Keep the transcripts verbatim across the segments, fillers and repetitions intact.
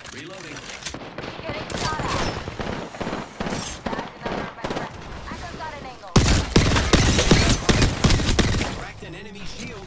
Reloading. Getting shot at. That's another of my friends. I just got an angle. Cracked an enemy shield.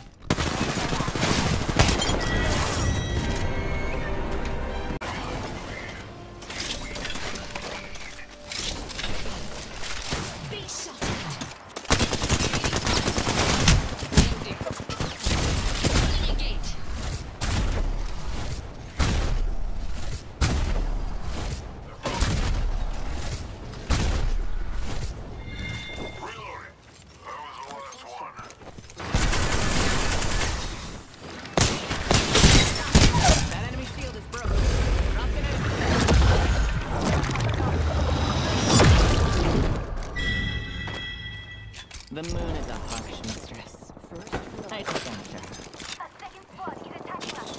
The moon is a harsh mistress. I take after her. A second squad is attacking us.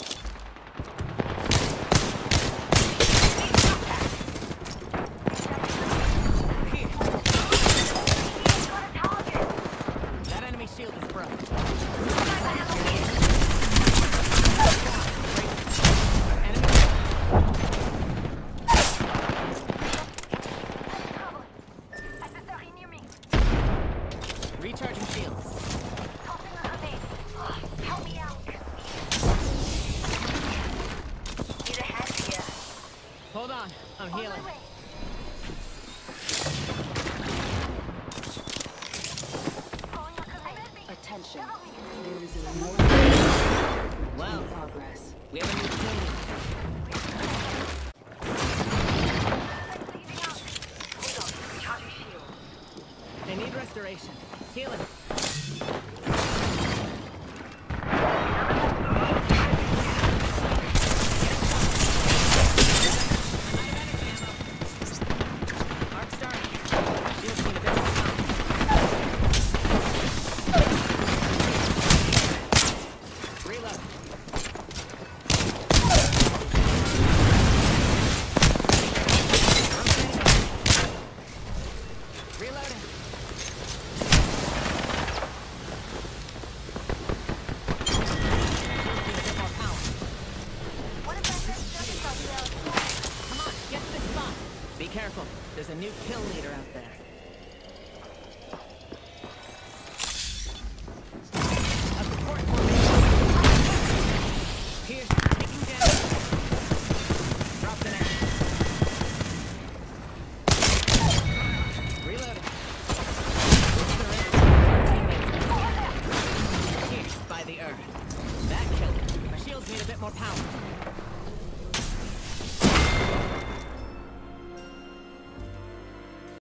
Here. Got a target. That enemy shield is broken. Adversary near me. Recharging shields. Tossing a grenade. Help me out. Need a hand here. Hold on, I'm On my healing. way. Throwing a grenade. Attention. Cover me. There is a no Well, progress. we have a new kill leader. Leaving out. Hold on. Recharging shield. I need restoration. Healing. Arc starting. Shield's need a bit of time. Reload. Reloading. What if I said just something else? Come on, get to this spot. Be careful. There's a new kill leader out there.